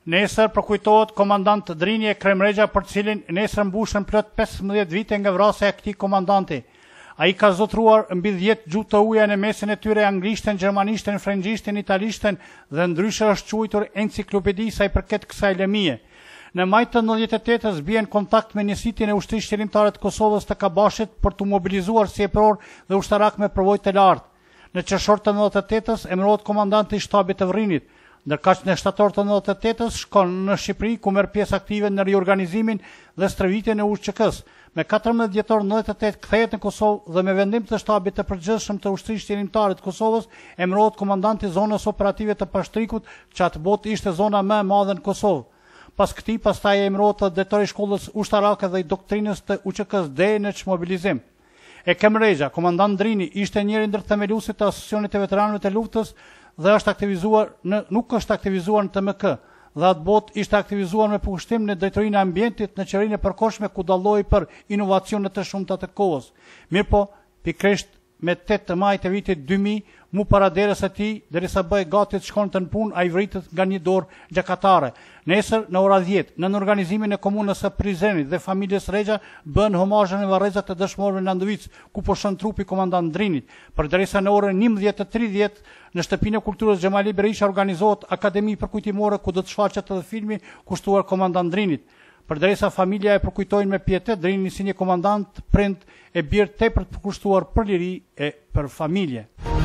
Nesër përkujtohet komandant Drini e Kremregja, për cilin nesër mbushën plot 15 vite nga vrasja e këtij komandanti. Ai ka zotruar mbi 10 gjuhë të huaja në mesin e tyre, anglishten, gjermanishten, frëngjishten, italishten dhe ndryshe është quajtur enciklopedi sa i përket kësaj lëmie. Në maj të 98-s bien kontakt me njësitin e ushtrisë qëllimtare të Kosovës të Kabashit për të mobilizuar siepror dhe ushtarak me përvojë të lartë. Në qershor të 98-s emërohet komandanti i shtabit të Vrinit, ndërkaq në shtator të 98-s shkon në Shqipëri ku merr pjesë aktive në riorganizimin dhe stërvitjen e UÇK-s. Me 14 dhjetor 98 kthehet në Kosovë dhe me vendim të shtabit të përgjithshëm të ushtrisë qëllimtare të Kosovës emërohet komandanti i zonës operative të Pashtrikut, që atë botë ishte zona më e madhe në Kosovë. Pas këtij pastaj emërohet drejtori i shkollës ushtarake dhe i doktrinës të UÇK-s deri në çmobilizim. E Kremregja, komandant Drini ishte njëri ndër themeluesit të Asociacionit të Veteranëve të Luftës dhe nuk është aktivizuar në TMK, dhe atë botë ishte aktivizuar me pushtim në drejtorinë e ambientit në qeverinë e përkohshme ku dalloi për inovacione të shumta të kohës. Mirpo, pikërisht me 8 maj të vitit 2000, mu para derës së tij, derisa bëhej gati të shkonte në punë, ai vritet nga një dorë gjakatare. Nesër në ora 10, në organizimin e komunës së Prizrenit dhe familjes Regja, bën homazhin e varrezat të dëshmorëve në Landovic, ku po shon trupi komandant Drinit. Përderisa në orën 11:30 në shtëpinë e kulturës Xhamali Berisha organizohet akademi përkujtimore ku do të shfaqet edhe filmi kushtuar komandant Drinit. Përderisa familja e përkujtojnë me pietet Drinin si një komandant, prind e birë tepër të përkushtuar për liri e për familje.